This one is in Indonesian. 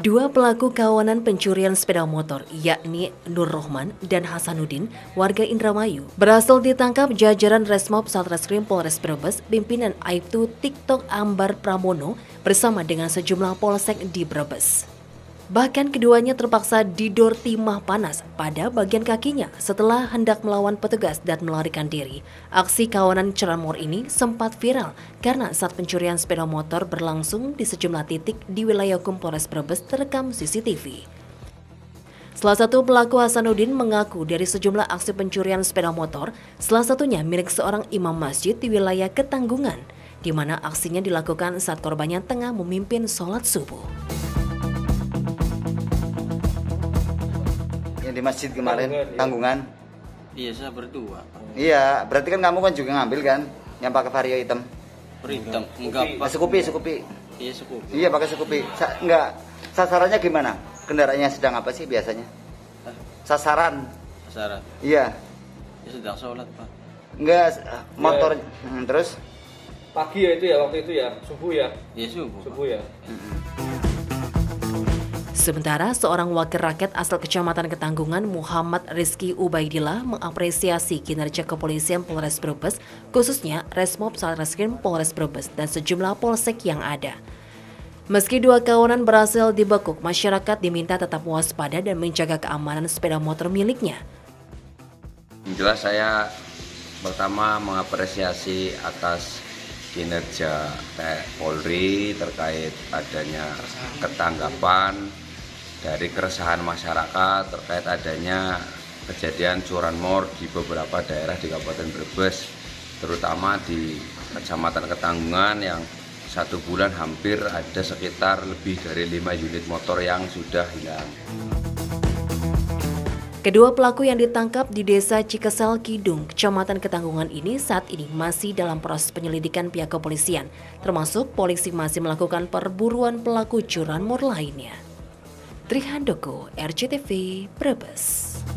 Dua pelaku kawanan pencurian sepeda motor, yakni Nur Rohman dan Hasanuddin, warga Indramayu, berhasil ditangkap jajaran Resmob Satreskrim Polres Brebes, pimpinan Aibtu TikTok Ambar Pramono bersama dengan sejumlah polsek di Brebes. Bahkan keduanya terpaksa didor timah panas pada bagian kakinya setelah hendak melawan petugas dan melarikan diri. Aksi kawanan curanmor ini sempat viral karena saat pencurian sepeda motor berlangsung di sejumlah titik di wilayah hukum Polres Brebes terekam CCTV. Salah satu pelaku Hasanuddin mengaku dari sejumlah aksi pencurian sepeda motor, salah satunya milik seorang imam masjid di wilayah Ketanggungan, di mana aksinya dilakukan saat korbannya tengah memimpin sholat subuh. Di masjid kemarin, Tanggungan. Iya, saya berdua. Iya, berarti kan kamu kan juga ngambil kan, yang pakai vario hitam. Hitam, enggak pak. Sekupi. Iya, sekupi. Iya, pakai sekupi. Enggak, sasarannya gimana? Kendaraannya sedang apa sih biasanya? Sasaran. Iya. Ya, sedang sholat pak. Enggak, motor. Terus? Pagi ya itu ya, waktu itu ya, subuh ya? Iya, subuh. Subuh ya. Sementara seorang wakil rakyat asal Kecamatan Ketanggungan, Muhammad Rizky Ubaidillah, mengapresiasi kinerja kepolisian Polres Brebes, khususnya Resmob Satreskrim Polres Brebes dan sejumlah polsek yang ada. Meski dua kawanan berhasil dibekuk, masyarakat diminta tetap waspada dan menjaga keamanan sepeda motor miliknya. Jelas saya pertama mengapresiasi atas kinerja Polri terkait adanya ketanggapan dari keresahan masyarakat terkait adanya kejadian curanmor di beberapa daerah di Kabupaten Brebes, terutama di Kecamatan Ketanggungan yang 1 bulan hampir ada sekitar lebih dari 5 unit motor yang sudah hilang. Kedua pelaku yang ditangkap di Desa Cikesel Kidung, Kecamatan Ketanggungan ini saat ini masih dalam proses penyelidikan pihak kepolisian, termasuk polisi masih melakukan perburuan pelaku curanmor lainnya. Trihandoko, RCTV, Brebes.